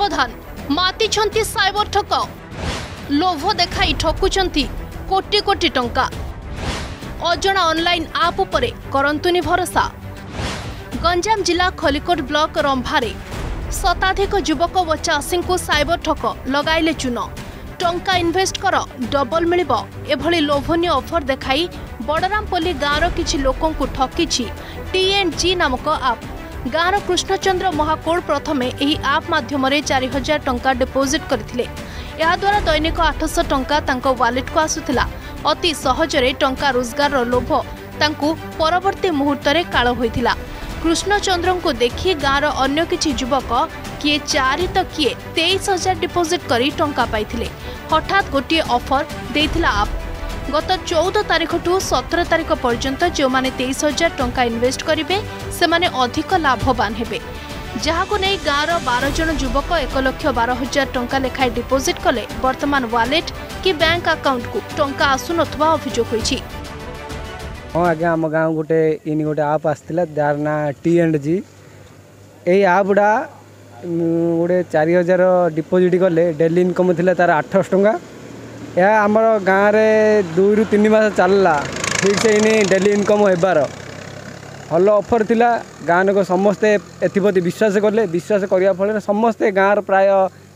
सावधान मातिछंती साइबर ठक लोभ देखाई ठकुचंती कोटी कोटी टंका अजणा ऑनलाइन आप उपरे करंतुनी भरोसा। गंजाम जिला खलिकोट ब्लॉक रंभारे शताधिक युवक व चाषी को साइबर ठक लगाइले चून टंका इन्वेस्ट कर डबल मिलिबो एभली लोभनीय ऑफर देखाई बड़रामपल्ली गाँवर किछि लोकंकु ठकिछि T&G नामक आप। गाँवर कृष्णचंद्र महाकोड़ प्रथमे एही आप माध्यमरे 4000 टंका डिपोजिट करथिले। या द्वारा दैनिक 800 टंका तांको वालेट को आसुथिला। अति सहजरे टंका रोजगार लोभ तांकु परवर्ती मुहूर्त रे काळ होइथिला। कृष्णचंद्र को देखि गाँवर अन्य किछि युवक किए 4 तो किए 23000 डिपोजिट करी टंका पाइथिले। हठात गोटे ऑफर देथिला आप। गत 14 तारीख ठू 17 तारीख पर्यंत जो माने 23000 टंका इन्वेस्ट करिवे से माने अधिक लाभवान हेबे। जहाको नै गाँवर 12 जन युवक 1,12,000 टंका लेखाय डिपोजिट कले। वर्तमान वालेट कि बैंक अकाउंट को टंका आसु नथवा अभियोग होइछि। हाँ आगे आम गाँव गोटे आप आसला जार ना T&G यही आपटा गोटे 4000 डिपोजिट कले डेली इनकम थिला तार 800 टंका। यह आमर गाँव में 2 ରୁ 3 मास चलला ठीक से इन डेली इनकम होबार भल ऑफर थिला। गाँव लोक समस्ते एप्रति विश्वास कले। विश्वास करने फल समस्ते गाँव प्राय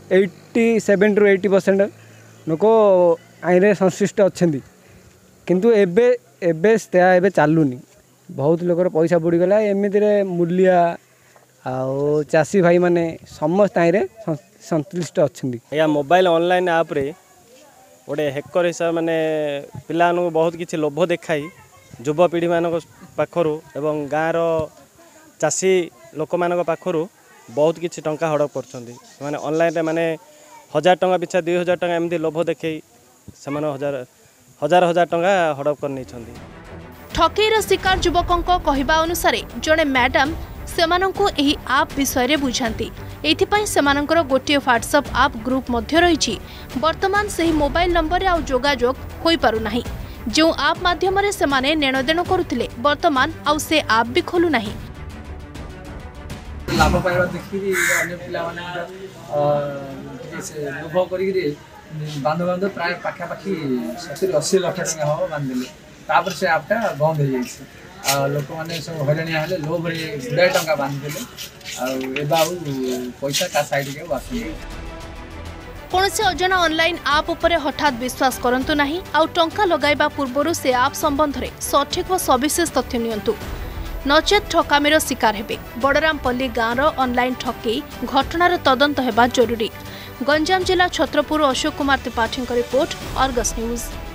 87 ରୁ 80% लोक आईन संश्लिष्ट अच्छा किंतु एबे चलुनी बहुत लोक पैसा बुड़ीगला। एमती मूलिया आउ चाषी भाई माने समस्त आईन संश्लिष्ट अच्छा। मोबाइल ऑनलाइन आप रे गोटे हेकर हिसाब माने पिला बहुत किसी लोभ देखाई युवपीढ़ी मान पाखर एवं गाँवर चाषी लोक मान पाखर बहुत किसी टंका हड़प कर ऑनलाइन माने 1000 टंका पिछा 2000 टंका एमती लोभ देखई से हजार टंका हड़प कर। ठकेईर शिकार युवकों कहवा अनुसार जड़े मैडम सेमानंकु एही आप विषय बुझाती। एथिपाई सेमानंकर गोटे व्हाट्सएप आप ग्रुप मध्य रही। वर्तमान से मोबाइल नंबर आउ जोगाजोग होई पारु नाही। जो आप माध्यम रे सेमाने नेणदेण करुथिले वर्तमान आउ से आप भी खोलु नाही। लाभ पाइबा देखि अन्य पिला माने से लोभ करी रे बांध प्राय पाखा पाखी 70-80 लाख टका हो बांधले। तापर से आपटा बंद हो जाइछ। लोक मैंने सब हरियाणा हेले लोभ गुड़ाए टंका बांधिले पैसा का साइड के आसुनी। कौन से अजना ऑनलाइन आप उपरे हठात विश्वास करंतु नाही। आउ टंका लगाइबा पूर्वरु से आप संबंध रे सठिक व सविशेष तथ्य नियंतु नचेत ठकामीर शिकार हेबे। बड़रामपल्ली गाँवर ऑनलाइन ठकेई घटनार तदंत हेबा जरूरी। गंजाम जिला Chhatrapur Ashok Kumar Tripathi report, Argus news.